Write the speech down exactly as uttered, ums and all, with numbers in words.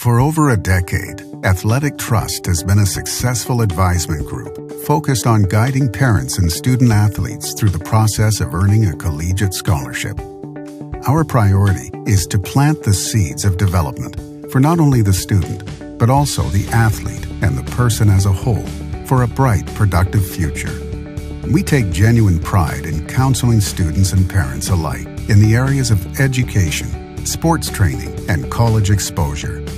For over a decade, Athletic Trust has been a successful advisement group focused on guiding parents and student athletes through the process of earning a collegiate scholarship. Our priority is to plant the seeds of development for not only the student, but also the athlete and the person as a whole for a bright, productive future. We take genuine pride in counseling students and parents alike in the areas of education, sports training, and college exposure.